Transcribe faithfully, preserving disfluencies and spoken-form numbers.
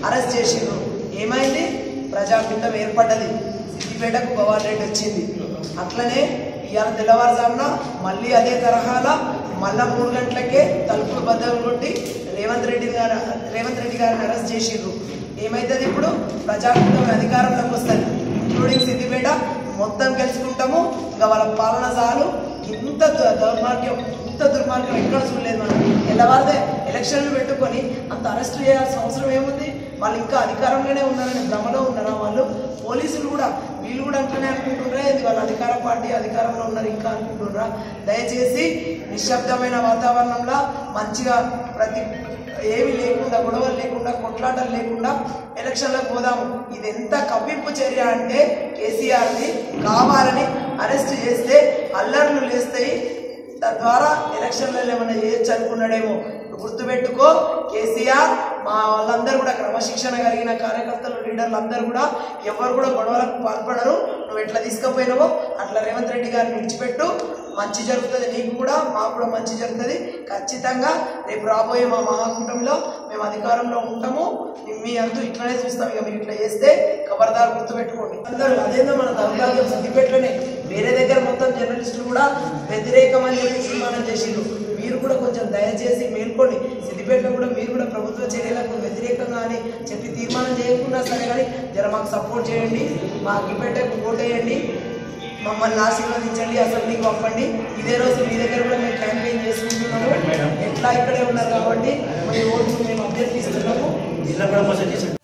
Arrest చేసిండ్రు. ఏమైంది? ప్రజాపీఠం ఏర్పడ్డది. సిద్దిపేటకు భవానీ రెడ్డి వచ్చింది. అట్లనే ఇవాళ తెల్లవారుజామున మళ్ళీ అదే తరహాల మళ్ళా మూడు గంటలకే తలుపులు బద్దలు కొట్టి రేవంత్ రెడ్డి గారు రేవంత్ రెడ్డి గారిని అరెస్ట్ చేసిండ్రు. ఏమైతుంది? ఇప్పుడు ప్రజాపీఠం అధికారంలోకి వస్తుంది, ఇంక్లూడింగ్ సిద్దిపేట మొత్తం గెలుచుకుంటాము. ఇంకా వాళ్ళ పాలన చాలు. ఇంత దౌర్మార్గ్యం ఇంత దుర్మార్గం ఎక్కడ చూడలేదు మనం. ఎల్లవారిదే ఎలక్షన్లు పెట్టుకొని అంత అరెస్ట్ చేయాల్సిన అవసరం ఏముంది? వాళ్ళు ఇంకా అధికారంలోనే ఉన్నారని భ్రమలో ఉన్నారా వాళ్ళు? పోలీసులు కూడా వీళ్ళు కూడా అంటూనే అనుకుంటున్నారా ఇది వాళ్ళ అధికార పార్టీ అధికారంలో ఉన్నారు ఇంకా అనుకుంటున్నారా? దయచేసి నిశ్శబ్దమైన వాతావరణంలో మంచిగా ప్రతి ఏమి లేకుండా గొడవలు లేకుండా కొట్లాటలు లేకుండా ఎలక్షన్లకు పోదాము. ఇది ఎంత కవ్వింపు చర్య అంటే కేసీఆర్ని కావాలని అరెస్ట్ చేస్తే అల్లర్లు లేస్తాయి, తద్వారా ఎలక్షన్లలో ఏమైనా చేయొచ్చు అనుకున్నాడేమో. గుర్తుపెట్టుకో, కేసీఆర్ మా వాళ్ళందరూ కూడా క్రమశిక్షణ కలిగిన కార్యకర్తలు లీడర్లు అందరూ కూడా ఎవరు కూడా గొడవలకు పాల్పడరు. నువ్వు ఎట్లా తీసుకుపోయినావో అట్లా రేవంత్ రెడ్డి గారిని విడిచిపెట్టు, మంచి జరుగుతుంది. నీకు కూడా మాకు కూడా మంచి జరుగుతుంది. ఖచ్చితంగా రేపు రాబోయే మా మహాకూటమిలో మేము అధికారంలో ఉంటాము. మీ అంటూ ఇట్లనే చూస్తాం. ఇక మీరు ఇట్లా చేస్తే ఖబర్దారు గుర్తుపెట్టుకోండి అందరూ. అదేందో మన దౌర్భాగ్యం సిద్దిపేటలోనే వేరే దగ్గర మొత్తం జర్నలిస్టులు కూడా వ్యతిరేకమని చెప్పి తీర్మానం చేసిండ్రు. మీరు కూడా కొంచెం దయచేసి మేల్కోండి. సిద్దిపేటలో కూడా మీరు కూడా ప్రభుత్వ చర్యలకు వ్యతిరేకంగా అని చెప్పి తీర్మానం చేయకుండా సరే కానీ జర మాకు సపోర్ట్ చేయండి, మా అగ్గిపేటకు ఓటేయండి, మమ్మల్ని ఆశీర్వదించండి, అసెంబ్లీకి పంపండి. ఇదే రోజు మీ దగ్గర కూడా మేము క్యాంపెయిన్ చేసుకుంటున్నాము. ఎట్లా ఇక్కడే ఉన్నారు కాబట్టి మీ ఓటు మేము అభ్యర్థిస్తున్నాము.